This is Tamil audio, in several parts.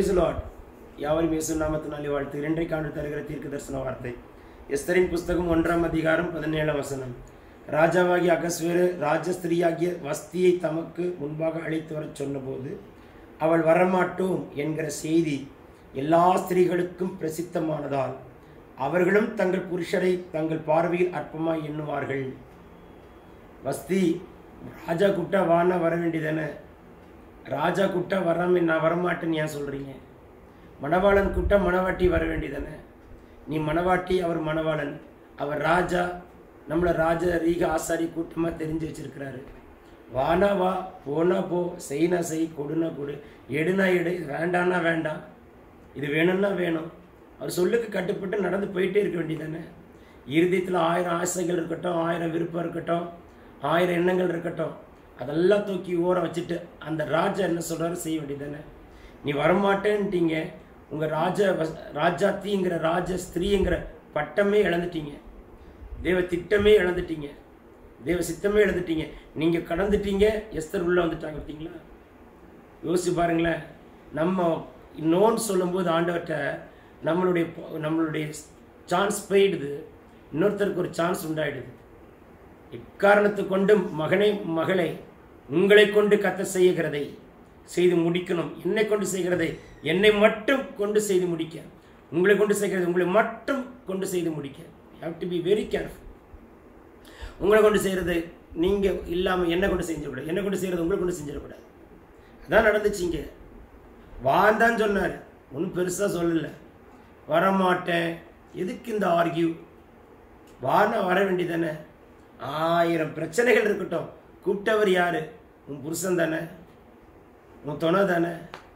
Praise the Lord. யாவரும் இயேசு நாமத்தினாலே வாழ்த்துகிறேன். இன்றைக்கு ஆண்டு தருகிற தீர்க்க தரிசன வார்த்தை எஸ்தரின் புஸ்தகம் 1ஆம் அதிகாரம் 17ஆம் வசனம். ராஜாவாகிய அகஸ்வேரு ராஜஸ்திரியாகிய வஸ்தியை தமக்கு முன்பாக அழைத்து வரச் சொன்னபோது அவள் வரமாட்டோம் என்கிற செய்தி எல்லா ஸ்திரீகளுக்கும் பிரசித்தமானதால் அவர்களும் தங்கள் புருஷரை தங்கள் பார்வையில் அற்பமாய் எண்ணுவார்கள். வஸ்தி ராஜா கூப்பிட்டா வானா வர வேண்டியதானே? ராஜா கூப்பிட்டா வராம நான் வரமாட்டேன்னு ஏன் சொல்கிறீங்க? மணவாளன் கூப்பிட்டா மணவாட்டி வர வேண்டியதானே? நீ மணவாட்டி, அவர் மணவாளன். அவர் ராஜா, நம்மளை ராஜ ரீக ஆசாரி கூட்டமாக தெரிஞ்சு வச்சிருக்கிறாரு. வானா வா, போனா போ, செய்னா செய், கொடுனா கொடு, எடுனா எடு, வேண்டான்னா வேண்டாம், இது வேணும்னா வேணும். அவர் சொல்லுக்கு கட்டுப்பட்டு நடந்து போயிட்டே இருக்க வேண்டியதானே? இருதயத்தில் 1000 ஆசைகள் இருக்கட்டும், 1000 விருப்பம் இருக்கட்டும், 1000 எண்ணங்கள் இருக்கட்டும், அதெல்லாம் தூக்கி ஊற வச்சுட்டு அந்த ராஜா என்ன சொல்கிறாரு செய்ய வேண்டியதானே? நீ வரமாட்டேன்ட்டீங்க. உங்கள் ராஜாத்திங்கிற ராஜ ஸ்திரீங்கிற பட்டமே இழந்துட்டீங்க. தேவ திட்டமே இழந்துட்டீங்க. தேவ சித்தமே இழந்துட்டீங்க. நீங்கள் கடந்துட்டீங்க. எஸ்தர் உள்ளே வந்துட்டாங்க. பார்த்தீங்களா? யோசிச்சு பாருங்களேன். நம்ம இன்னொன்று சொல்லும்போது ஆண்டவர்கிட்ட நம்மளுடைய சான்ஸ் போயிடுது. இன்னொருத்தருக்கு ஒரு சான்ஸ் உண்டாயிடுது. இக்காரணத்தை கொண்டு மகனே மகளே, உங்களை கொண்டு கர்த்தர் செய்கிறதை செய்து முடிக்கணும். என்னை கொண்டு செய்கிறதை என்னை மட்டும் கொண்டு செய்து முடிக்க, உங்களை கொண்டு செய்கிறது உங்களை மட்டும் கொண்டு செய்து முடிக்க. You have to be very careful. உங்களை கொண்டு செய்கிறது நீங்கள் இல்லாமல் என்னை கொண்டு செஞ்சிடக்கூடாது. என்னை கொண்டு செய்கிறது உங்களை கொண்டு செஞ்சிடக்கூடாது. அதான் நடந்துச்சிங்க. வாந்தான்னு சொன்னார், ஒன்றும் பெருசாக சொல்லலை. வரமாட்டேன், எதுக்கு இந்த ஆர்கியூ? வானா வர வேண்டியதானே? 1000 பிரச்சனைகள் இருக்கட்டும், கூப்பிட்டவர் யாரு? உன் புருஷன் தானே, உன் துணை தானே,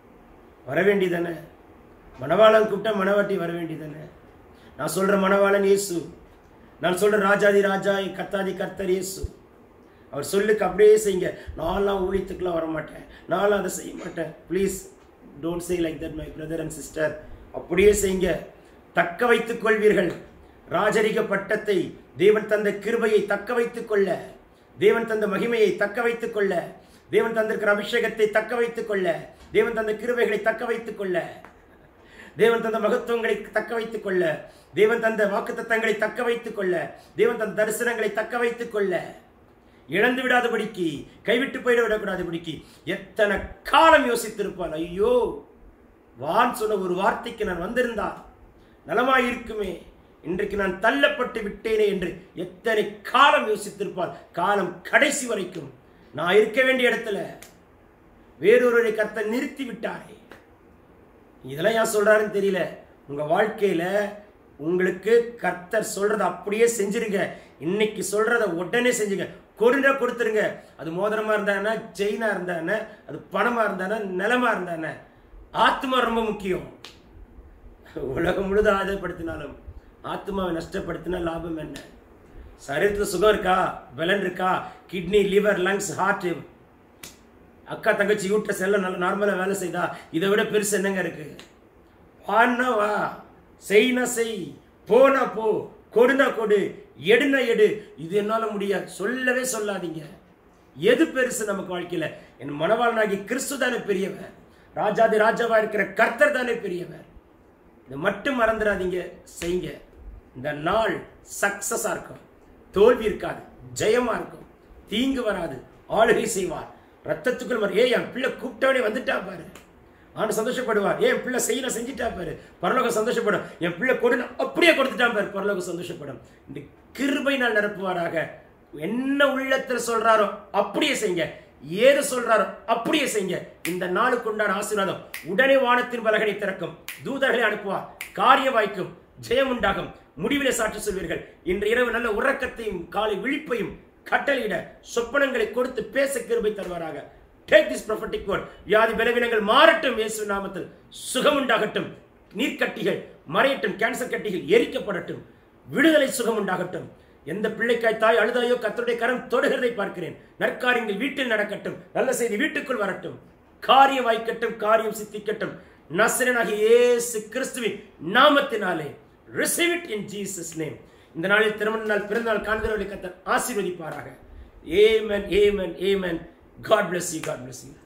வர வேண்டியதானே? மணவாளன் கூப்பிட்டா மணவாட்டி வர வேண்டியதானே? நான் சொல்கிற மணவாளன் இயேசு. நான் சொல்கிற ராஜாதி ராஜா, கர்த்தாதி கர்த்தர் இயேசு. அவர் சொல்லுக்கு அப்படியே செய்யுங்க. நான்லாம் ஊழியத்துக்குலாம் வரமாட்டேன், நான்லாம் அதை செய்ய மாட்டேன். Please don't say like that my brother and sister. அப்படியே செய்யுங்க. தக்க வைத்துக் கொள்வீர்கள். ராஜரிக பட்டத்தை, தேவன் தந்த கிருபையை தக்க வைத்துக் கொள்ள, தேவன் தந்த மகிமையை தக்க வைத்துக் கொள்ள, தேவன் தந்திருக்கிற அபிஷேகத்தை தக்க வைத்துக் கொள்ள, தேவன் தந்த கிருபைகளை தக்க வைத்துக் கொள்ள, தேவன் தந்த மகத்துவங்களை தக்க வைத்துக் கொள்ள, தேவன் தந்த வாக்குத்தத்தங்களை தக்க வைத்துக் கொள்ள, தேவன் தந்த தரிசனங்களை தக்க வைத்துக் கொள்ள, இழந்து விடாதபடிக்கு, கைவிட்டு போயிட விடக்கூடாதபடிக்கு எத்தனை காலம் யோசித்திருப்பான். ஐயோ, வான் சொன்ன ஒரு வார்த்தைக்கு நான் வந்திருந்தால் நலமாயிருக்குமே, இன்றைக்கு நான் தள்ளப்பட்டு விட்டேனே என்று எத்தனை காலம் யோசித்திருப்பார். காலம் கடைசி வரைக்கும் நான் இருக்க வேண்டிய இடத்துல வேறொருவரை கர்த்தர் நிறுத்தி விட்டாரே. இதெல்லாம் ஏன் சொல்றாருன்னு தெரியல. உங்க வாழ்க்கையில உங்களுக்கு கர்த்தர் சொல்றத அப்படியே செஞ்சிருங்க. இன்னைக்கு சொல்றத உடனே செஞ்சுங்க. கொடுத்துருங்க. அது மோதிரமா இருந்தானே, செயினா இருந்தானே, அது பணமா இருந்தானே, நிலமா இருந்தானே, ஆத்மா ரொம்ப முக்கியம். உலகம் முழுதும் ஆதாயப்படுத்தினாலும் ஆத்மாவை நஷ்டப்படுத்தினா லாபம் என்ன? சரீரத்தில் சுகம் இருக்கா, பலன் இருக்கா, கிட்னி, லிவர், லங்ஸ், ஹார்ட், அக்கா தங்கச்சி யூட்ரஸ் எல்லாம் நல்லா நார்மலாக வேலை செய்தா இதை விட பெருசு என்னங்க இருக்கு? வான்னா வா, செய்னா செய், போனா போ, கொடுனா கொடு, எடுனா எடு. இது என்னால் முடியாது சொல்லவே சொல்லாதீங்க. எது பெருசு நமக்கு வாழ்க்கையில்? என் மணவாளனாகி கிறிஸ்து தானே பெரியவர். ராஜாதி ராஜாவா இருக்கிற கர்த்தர் தானே பெரியவர். இதை மட்டும் மறந்துடாதீங்க. செய்யுங்க. இந்த நாள் சக்சஸா இருக்கும். தோல்வி இருக்காது, ஜெயமா இருக்கும். தீங்கு வராது. ஆளுகை செய்வார். ரத்தத்துக்குள் வர, என் பிள்ளை கூப்பிட்டவனே வந்துட்டா பாரு, ஆண்டு சந்தோஷப்படுவார். என் பிள்ளை செய்யணும் செஞ்சுட்டா பாரு, பரலோகம் சந்தோஷப்படும். என் பிள்ளை கொடுன்னு அப்படியே கொடுத்துட்டான் பாரு, பரலோகம் சந்தோஷப்படும். இந்த கிருபை நாள் நிரப்புவாராக. என்ன உள்ளத்தில் சொல்றாரோ அப்படியே செய்யுங்க. ஏது சொல்றாரோ அப்படியே செய்யுங்க. இந்த நாளுக்கு உண்டான ஆசீர்வாதம் உடனே வானத்தின் பலகனை திறக்கும். தூதர்களை அனுப்புவார். காரியம் வாய்க்கும். ஜெயம் உண்டாகும். முடிவிலே சாட்சி சொல்வீர்கள். இன்று இரவு நல்ல உறக்கத்தையும் காலை விழிப்பையும் கட்டளையிட சொப்பனங்களை கொடுத்து பேச கிருபை தருவாராக. Take this prophetic word. வியாதி பலவீனங்கள் மாறட்டும். இயேசு நாமத்தில் சுகம் உண்டாகட்டும். நீர்க்கட்டிகள் மறையட்டும். கேன்சர் கட்டிகள் எரிக்கப்படட்டும். விடுதலை சுகம் உண்டாகட்டும். எந்த பிள்ளைக்காய் தாய் அழுதாயோ கர்த்தருடைய கரம் தொடுகிறதை பார்க்கிறேன். நற்காரியங்கள் வீட்டில் நடக்கட்டும். நல்ல செய்தி வீட்டுக்குள் வரட்டும். காரியம் வாய்க்கட்டும். காரியம் சித்திக்கட்டும். நசரேயனாகிய இயேசு கிறிஸ்துவின் நாமத்தினாலே receive it in Jesus name. இந்த நாளில் திருமண நாள், பிறந்த நாள் காண்கிறவர்களை கர்த்தர் ஆசீர்வதிப்பாராக. Amen, amen, amen. God bless you. God bless you.